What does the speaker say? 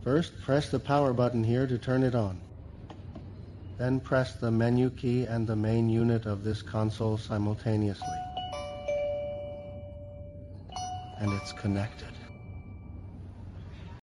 First, press the power button here to turn it on. Then press the menu key and the main unit of this console simultaneously. And it's connected.